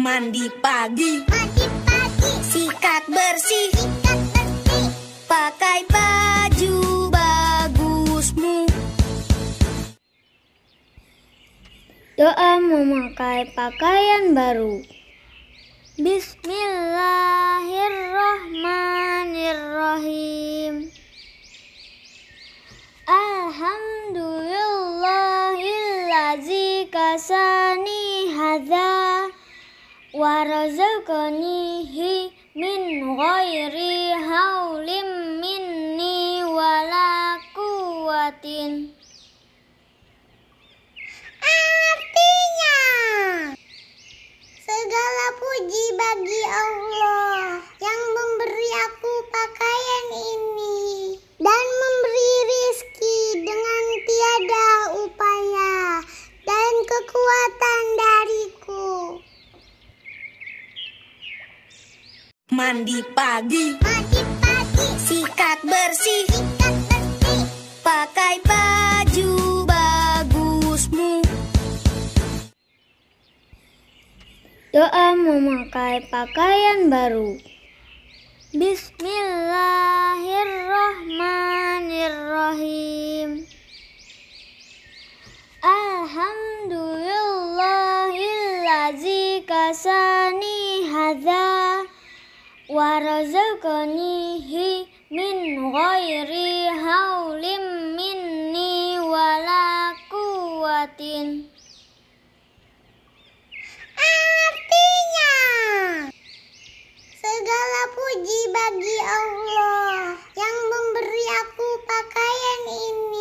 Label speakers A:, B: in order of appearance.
A: Mandi pagi, sikat bersih, pakai baju bagusmu.
B: Doa memakai pakaian baru. Bismillahirrahmanirrahim. Alhamdulillahillazi kasani hadza wa razaqanihi min ghairi haulim minni wala quwwatin.
C: Artinya, segala puji bagi Allah yang memberi aku pakaian ini dan memberi rizki dengan tiada upaya dan kekuatan dariku.
A: Mandi pagi, sikat bersih, pakai baju bagusmu.
B: Doa memakai pakaian baru. Bismillahirrahmanirrahim. Alhamdulillahillazi kasani hadza wa razaqanihi min ghairi haulim minni wala quwwatin.
C: Artinya, segala puji bagi Allah yang memberi aku pakaian ini